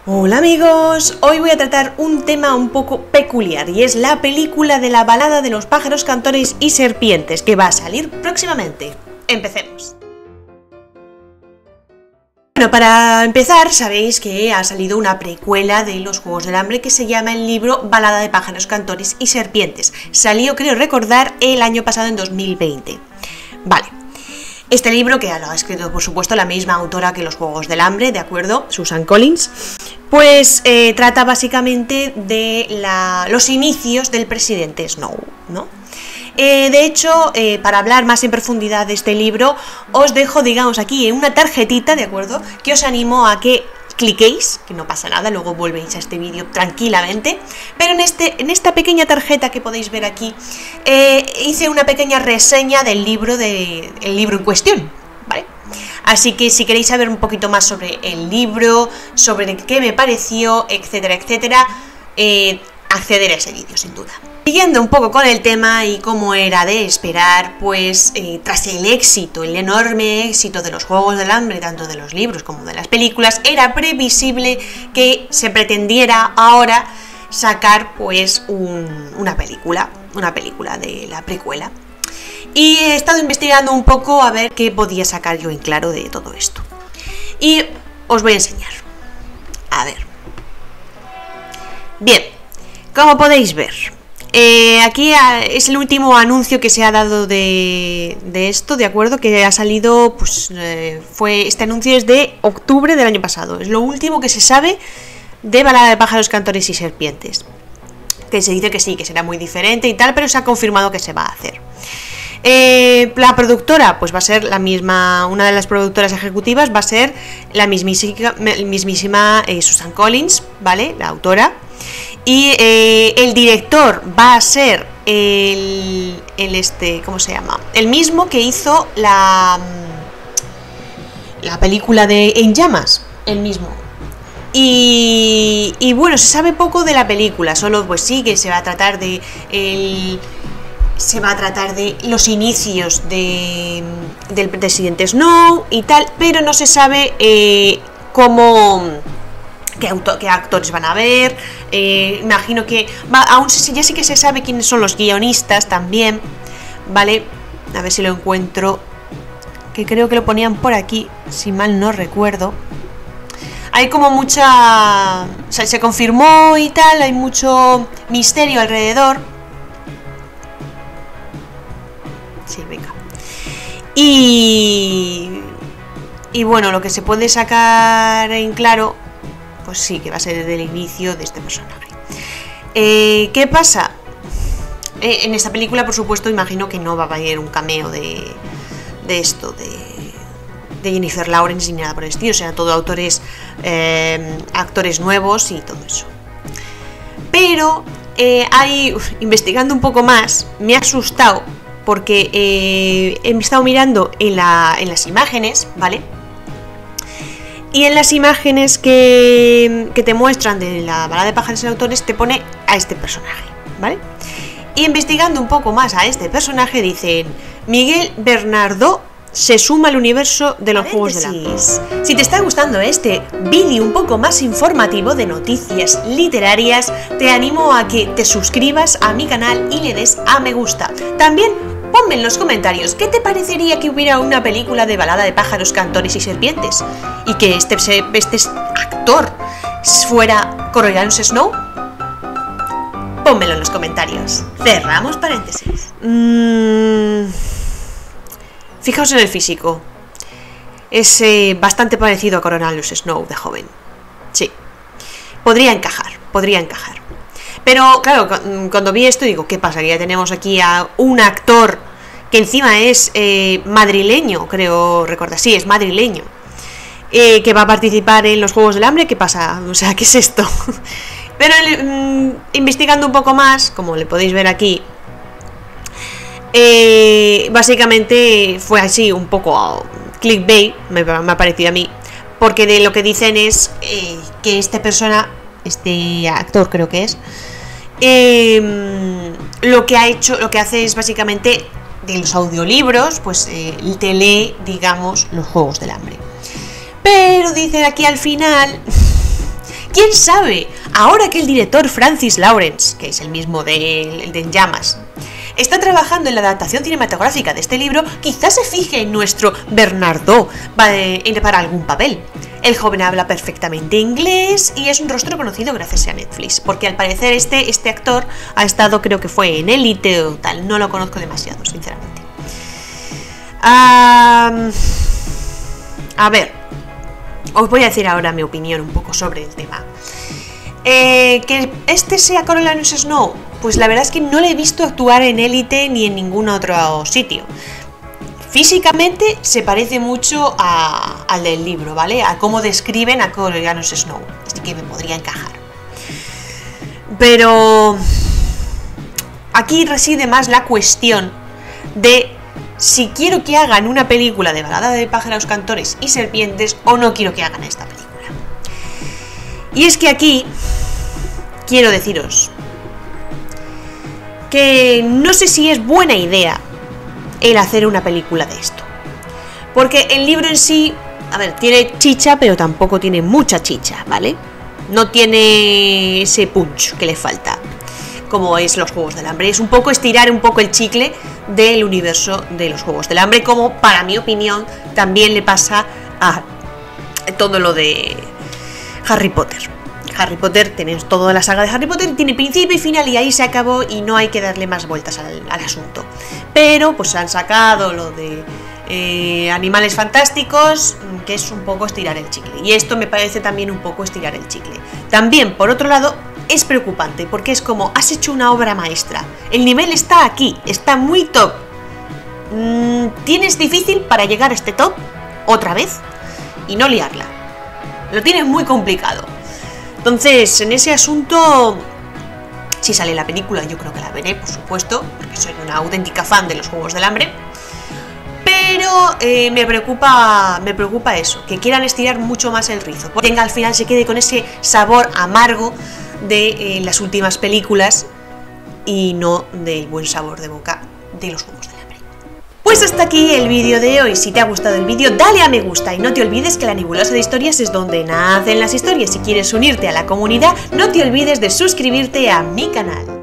Hola amigos, hoy voy a tratar un tema un poco peculiar y es la película de la balada de los pájaros cantores y serpientes que va a salir próximamente. Empecemos. Bueno, para empezar, sabéis que ha salido una precuela de los Juegos del Hambre que se llama el libro Balada de pájaros cantores y serpientes. Salió, creo recordar, el año pasado en 2020. Vale. Este libro, que lo ha escrito por supuesto la misma autora que los Juegos del Hambre, ¿de acuerdo? Susan Collins, pues trata básicamente de los inicios del presidente Snow, ¿no? De hecho, para hablar más en profundidad de este libro, os dejo, digamos, aquí una tarjetita, ¿de acuerdo? Que os animo a que cliquéis, que no pasa nada, luego volvéis a este vídeo tranquilamente, pero en esta pequeña tarjeta que podéis ver aquí, hice una pequeña reseña del libro, en cuestión, ¿vale? Así que si queréis saber un poquito más sobre el libro, sobre qué me pareció, etcétera, etcétera, acceder a ese vídeo, sin duda. Siguiendo un poco con el tema y como era de esperar, pues tras el enorme éxito de los Juegos del Hambre, tanto de los libros como de las películas, era previsible que se pretendiera ahora sacar pues una película de la precuela. Y he estado investigando un poco a ver qué podía sacar yo en claro de todo esto. Y os voy a enseñar. A ver. Bien, como podéis ver, aquí es el último anuncio que se ha dado de esto, ¿de acuerdo? Que ha salido, pues este anuncio es de octubre del año pasado. Es lo último que se sabe de Balada de pájaros cantores y serpientes. Que se dice que sí, que será muy diferente y tal, pero se ha confirmado que se va a hacer. La productora, pues va a ser la misma, una de las productoras ejecutivas va a ser la mismísima Susan Collins, ¿vale? La autora. Y el director va a ser ¿cómo se llama? El mismo que hizo la película de En Llamas, el mismo. Y bueno, se sabe poco de la película, solo pues sí que se va a tratar de los inicios del presidente Snow y tal, pero no se sabe qué actores van a ver. Imagino que ya sí que se sabe quiénes son los guionistas también, ¿vale? A ver si lo encuentro, que creo que lo ponían por aquí, si mal no recuerdo. Hay como mucha... O sea, se confirmó y tal, hay mucho misterio alrededor. Sí, venga. Y bueno, lo que se puede sacar en claro, pues sí, que va a ser desde el inicio de este personaje. ¿Qué pasa? En esta película, por supuesto, imagino que no va a haber un cameo de Jennifer Lawrence ni nada por el estilo, o sea, todo actores nuevos y todo eso. Pero investigando un poco más, me ha asustado porque he estado mirando en las imágenes, ¿vale? Y en las imágenes que te muestran de la balada de pájaros y autores te pone a este personaje, ¿vale? Y investigando un poco más a este personaje dicen: Miguel Bernardo se suma al universo de los Juegos del Hambre. Si te está gustando este vídeo un poco más informativo de noticias literarias, te animo a que te suscribas a mi canal y le des a me gusta. También ponme en los comentarios qué te parecería que hubiera una película de balada de pájaros, cantores y serpientes y que este actor fuera Coriolanus Snow. Pónmelo en los comentarios. Cerramos paréntesis. Fijaos en el físico. Es bastante parecido a Coriolanus Snow de joven. Sí. Podría encajar. Pero claro, cuando vi esto digo, ¿qué pasa? Que ya tenemos aquí a un actor que encima es madrileño, creo recordar. Sí, es madrileño. Que va a participar en los Juegos del Hambre. ¿Qué pasa? O sea, ¿qué es esto? Pero investigando un poco más, como le podéis ver aquí, básicamente fue así un poco clickbait, me ha parecido a mí, porque de lo que dicen es que este actor creo que es, lo que hace es básicamente de los audiolibros, pues te lee, digamos, los Juegos del Hambre. Pero dicen aquí al final ¿Quién sabe? Ahora que el director Francis Lawrence, que es el mismo de En Llamas, está trabajando en la adaptación cinematográfica de este libro, quizás se fije en nuestro Bernardo para algún papel. El joven habla perfectamente inglés y es un rostro conocido gracias a Netflix, porque al parecer este actor ha estado, creo que fue en Élite o tal, no lo conozco demasiado, sinceramente. A ver, os voy a decir ahora mi opinión un poco sobre el tema. Que este sea Coriolanus Snow, pues la verdad es que no le he visto actuar en Élite ni en ningún otro sitio. Físicamente se parece mucho al del libro, ¿vale? A cómo describen a Coriolanus Snow, así que me podría encajar. Pero aquí reside más la cuestión de si quiero que hagan una película de Balada de pájaros, cantores y serpientes o no quiero que hagan esta película. Y es que aquí quiero deciros que no sé si es buena idea el hacer una película de esto. Porque el libro en sí, a ver, tiene chicha, pero tampoco tiene mucha chicha, ¿vale? No tiene ese punch que le falta, como es los Juegos del Hambre. Es un poco estirar un poco el chicle del universo de los Juegos del Hambre, como para mi opinión también le pasa a todo lo de Harry Potter. Harry Potter, tenéis toda la saga de Harry Potter, tiene principio y final y ahí se acabó y no hay que darle más vueltas al asunto. Pero pues han sacado lo de Animales Fantásticos, que es un poco estirar el chicle. Y esto me parece también un poco estirar el chicle. También, por otro lado, es preocupante porque es como, has hecho una obra maestra. El nivel está aquí, está muy top. Tienes difícil para llegar a este top otra vez y no liarla. Lo tienes muy complicado. Entonces, en ese asunto, si sale la película, yo creo que la veré, por supuesto, porque soy una auténtica fan de los Juegos del Hambre. Pero me preocupa eso, que quieran estirar mucho más el rizo, porque al final se quede con ese sabor amargo de las últimas películas y no del buen sabor de boca de los Juegos del Hambre. Pues hasta aquí el vídeo de hoy. Si te ha gustado el vídeo, dale a me gusta y no te olvides que la nebulosa de historias es donde nacen las historias. Si quieres unirte a la comunidad, no te olvides de suscribirte a mi canal.